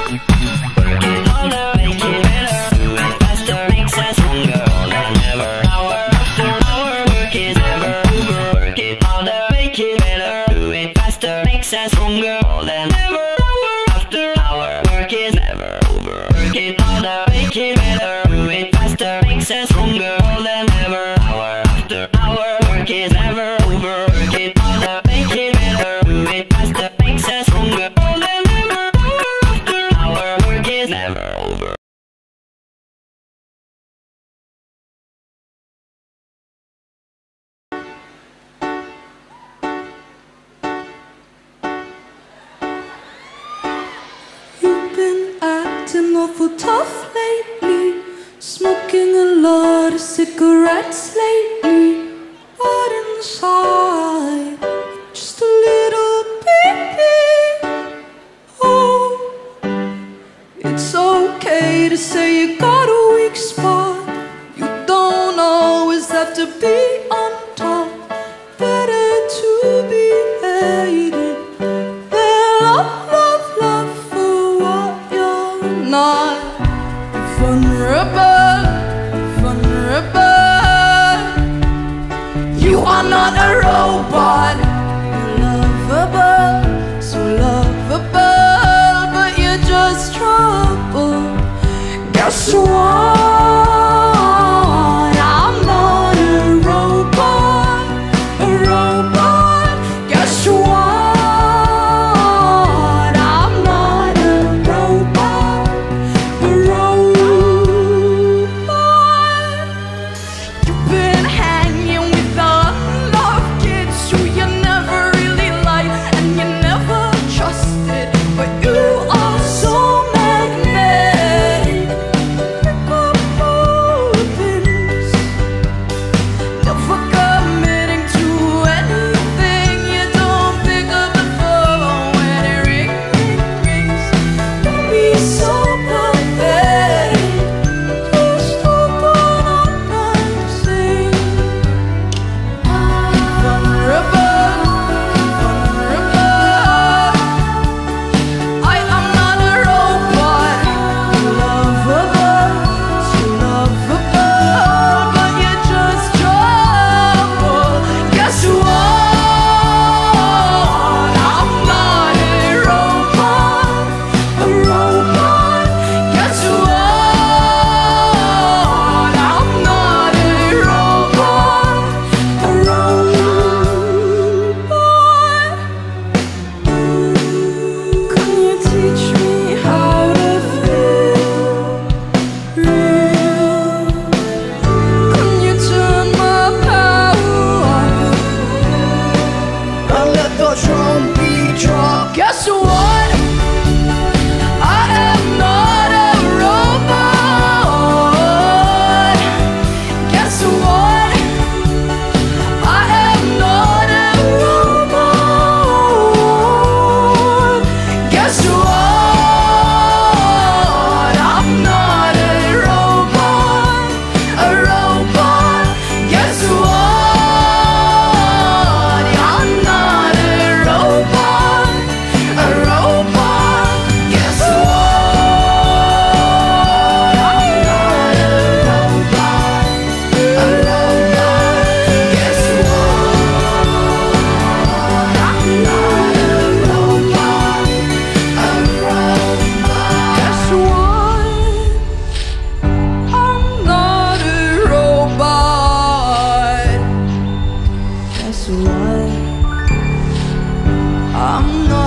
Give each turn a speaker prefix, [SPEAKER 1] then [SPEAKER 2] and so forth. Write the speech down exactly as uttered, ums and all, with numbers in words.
[SPEAKER 1] Awful tough lately, smoking a lot of cigarettes lately, but inside, just a little baby. Oh, it's okay to say you got a weak spot. You don't always have to be on top. Better to be hated than love, love, love for what you're not. Vulnerable, vulnerable. You are not a robot. You're lovable, so lovable, but you're just trouble. Guess what? I'm not a robot, a robot. Guess what? I'm not